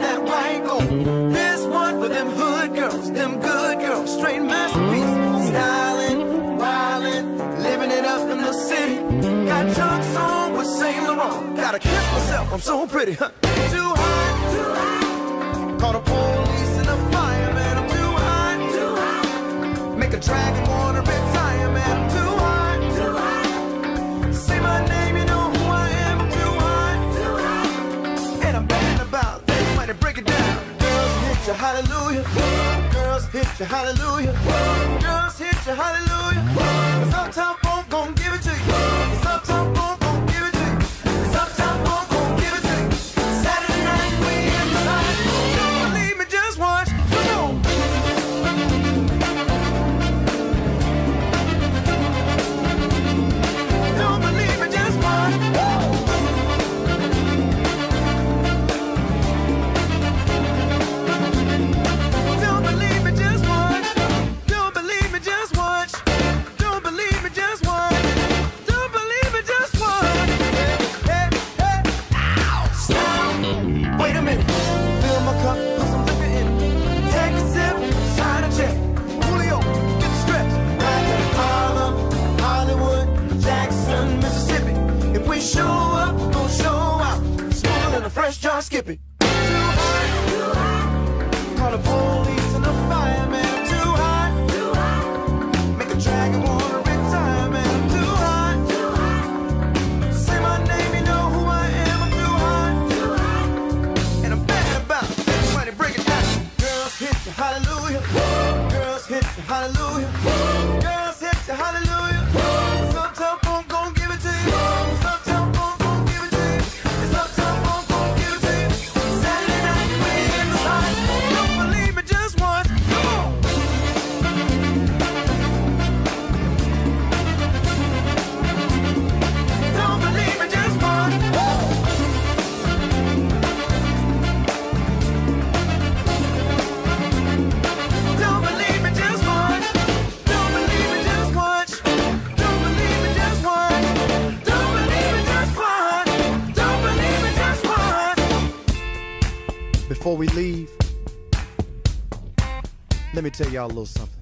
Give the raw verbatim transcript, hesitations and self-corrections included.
that white gold. This one for them hood girls, them good girls, straight masterpiece. Styling, wildin', living it up in the city. Got chunks on with Saint Laurent. Gotta kiss myself, I'm so pretty. Huh? Too hot, too hot. Call the police and the fireman. I'm too hot, too hot. Make a dragon wanna retire, man. I'm too hot, too hot. Say my name, you know who I am. I'm too hot, too hot. And I'm bad about that. Might break it down. Girls hit you, hallelujah. Girls hit you, hallelujah. Girls hit you, hallelujah. Cause Uptown Funk gon' give it to you. Cause Uptown Funk gon' give it to you. Cause Uptown Funk gon' give it to you. Saturday night we inside. Don't believe me, just watch. Come on. Don't believe me, just watch. Don't believe me, just watch. Don't believe me, just watch. Don't believe me, just watch. Don't believe me, just watch. Hey, hey, hey. Ow. Stop. Wait a minute. Fill my cup, put some liquor in it. Take a sip, sign a check. Julio, get the stretch. Right to Harlem, Hollywood, Jackson, Mississippi. If we show up, we're gonna show out. Smoother than a fresh jar Skippy. Too hot, too hot. Call the police and the fireman. I'm too hot, too hot. Make a dragon wanna retire, man. I'm too hot, too hot. Say my name, you know who I am. I'm too hot, too hot. And I'm bad about it. Everybody break it down. Girls hit you, hallelujah. Girls hit you, hallelujah. Girls hit you, hallelujah. Cause Uptown Funk gon' give it to you. Cause Uptown Funk gon' give it to you. Cause Uptown Funk gon' give it to you. Saturday night we inside. Don't believe me, just watch. Come on. Don't believe me, just watch. Don't believe me, just watch. Don't believe me, just watch. Don't believe me, just watch. Don't believe me, just watch. Don't believe me, just watch. Before we leave, let me tell y'all a little something.